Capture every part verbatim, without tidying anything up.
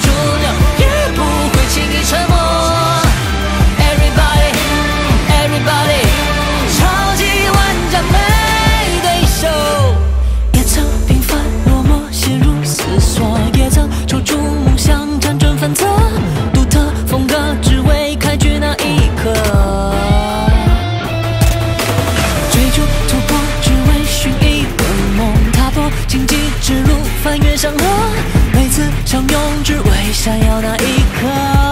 主流，也不会轻易沉默。Everybody, everybody， 超级玩家没对手。也曾平凡落寞，陷入思索，也曾抽出梦想，辗转反侧，独特风格只为开局那一刻。追逐突破，只为寻一个梦，踏破荆棘之路，翻越山河，每次相拥，只为闪耀那一刻。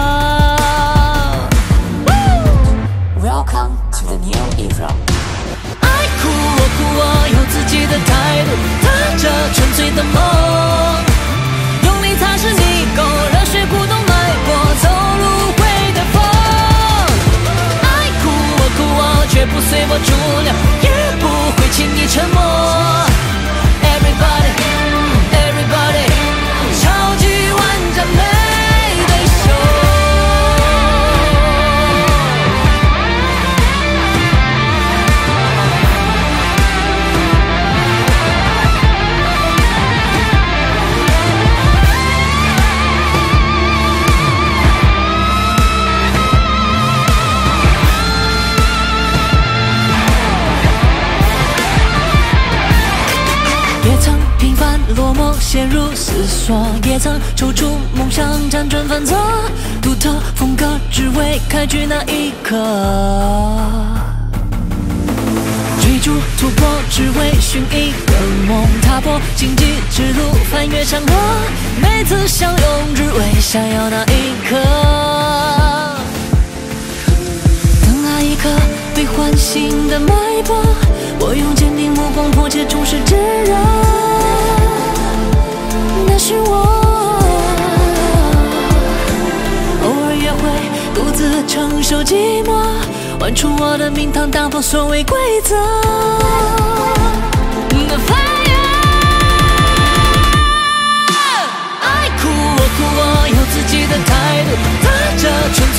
Welcome to the new era。 爱哭我哭我，有自己的态度，踏着纯粹的梦，用力踏实泥沟，热血鼓动脉搏，走路会带风。爱哭我哭我，绝不随波逐流，也不会轻易沉默。Everybody, everybody， 超级玩家没对手。也曾平凡落寞，陷入思索，也曾抽出梦想，辗转反侧，独特风格只为开局那一刻。追逐突破，只为寻一个梦，踏破荆棘之路，翻越山河，每次相拥，只为闪耀那一刻。等那一刻被唤醒的脉搏，我用坚定目光迫切注视炙热，那是我。偶尔也会独自承受寂寞，玩出我的名堂，打破所谓规则。The fire， 爱哭我哭我，有自己的态度，踏着纯